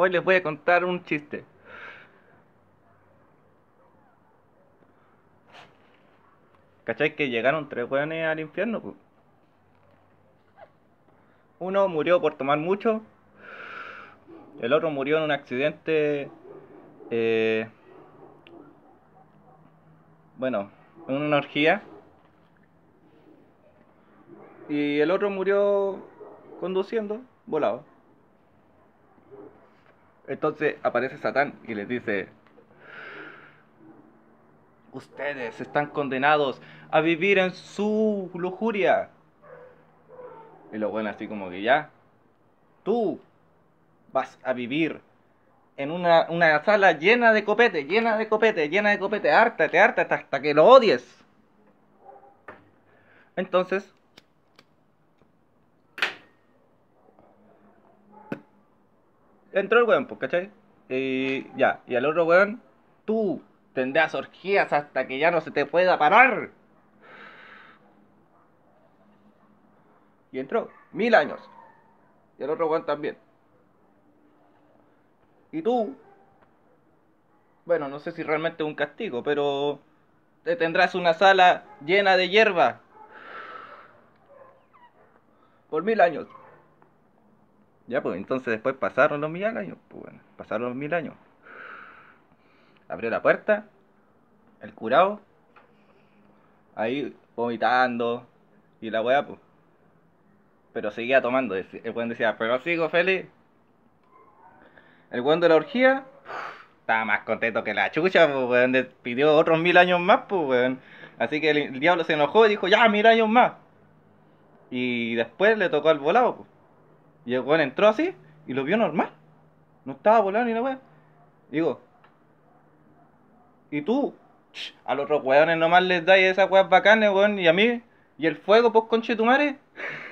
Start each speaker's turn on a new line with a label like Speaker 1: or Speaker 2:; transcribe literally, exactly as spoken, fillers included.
Speaker 1: Hoy les voy a contar un chiste. ¿Cachai que llegaron tres weones al infierno? Po? Uno murió por tomar mucho, el otro murió en un accidente, eh, bueno, en una orgía, y el otro murió conduciendo, volado. Entonces aparece Satán y les dice: ustedes están condenados a vivir en su lujuria. Y lo bueno así como que ya, tú vas a vivir en una, una sala llena de copete, llena de copete, llena de copete, hártate, hártate hasta que lo odies. Entonces, entró el weón, pues, ¿cachai? Y ya, y al otro weón, tú tendrás orgías hasta que ya no se te pueda parar. Y entró, mil años. Y el otro weón también. Y tú, bueno, no sé si realmente es un castigo, pero te tendrás una sala llena de hierba por mil años. Ya, pues entonces después pasaron los mil años. Pues bueno, pasaron los mil años. Abrió la puerta, el curado, ahí vomitando y la weá, pues. Pero seguía tomando. El weón decía, pero sigo feliz. El weón de la orgía estaba más contento que la chucha, pues weón. Pidió otros mil años más, pues weón. Así que el, el diablo se enojó y dijo, ya, mil años más. Y después le tocó al volado, pues. Y el weón entró así y lo vio normal. No estaba volando ni la weá. Digo, ¿y tú? A los otros weones nomás les dais esas weas bacanes, weón. Y a mí, ¿y el fuego, pues, conchetumare?